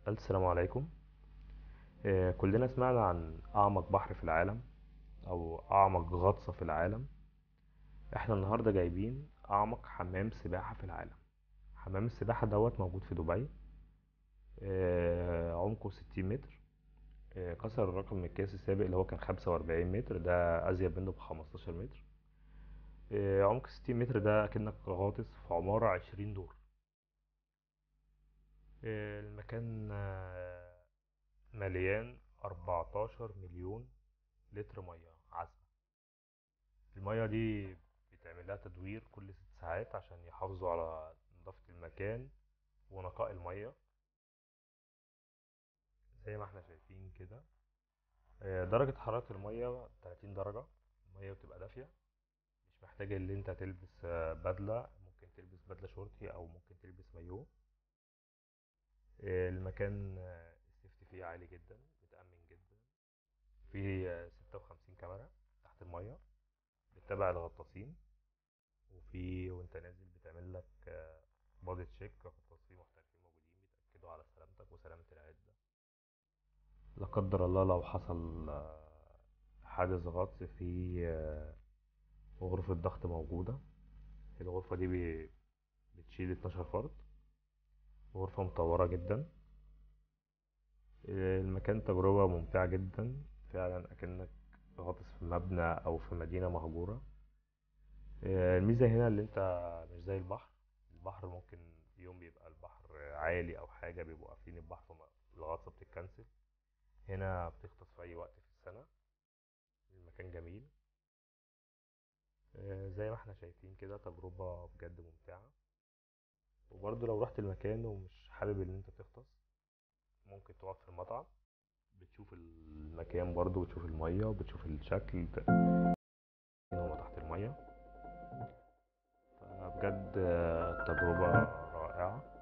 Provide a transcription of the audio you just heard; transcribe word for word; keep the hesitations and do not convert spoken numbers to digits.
السلام عليكم. آه، كلنا سمعنا عن أعمق بحر في العالم أو أعمق غطسة في العالم. احنا النهاردة جايبين أعمق حمام سباحة في العالم. حمام السباحة دوت موجود في دبي. آه، عمقه ستين متر. آه، كسر الرقم القياسي السابق اللي هو كان خمسة وأربعين متر، ده أزيد منه بخمستاشر متر. آه، عمق ستين متر ده أكنك غاطس في عمارة عشرين دور. آه، المكان آه، مليان أربعتاشر مليون لتر مية عذبة. المية دي بيتعمل لها تدوير كل ست ساعات عشان يحافظوا على نظافة المكان ونقاء المية زي ما احنا شايفين كده. آه، درجة حرارة المية تلاتين درجة. المية بتبقى دافية، مش محتاج ان انت تلبس آه، بدلة. ممكن تلبس بدلة شورتي او ممكن تلبس مايو. آه، المكان آه، السيفتي فيه عالي جدا، متأمن جدا. فيه آه، ستة وخمسين كاميرا تحت المية بتتابع الغطاسين. وفي وانت نازل بتعمل لك بادي تشيك، غطاسين محترفين موجودين بيتأكدوا على سلامتك وسلامة العدة. لا قدر الله لو حصل آه، حادث غطس في آه، غرفة ضغط موجودة. الغرفة دي بي- بتشيل اتناشر فرد. غرفة مطورة جدا. آه، المكان تجربة ممتعة جدا، فعلا أكنك غاطس في مبنى أو في مدينة مهجورة. آه، الميزة هنا اللي انت مش زي البحر. البحر ممكن يوم بيبقى البحر عالي أو حاجة بيبقوا قافلين البحر فالغطسة بتتكنسل. هنا بتغطس في أي وقت في السنة. المكان جميل. آه، زي ما احنا شايفين كده تجربة بجد ممتعة. وبرضه لو رحت المكان ومش حابب ان انت تغطس، ممكن تقعد في المطعم بتشوف المكان برضه، بتشوف المية وبتشوف الشكل ده هما تحت المية. فبجد آه، تجربة رائعة.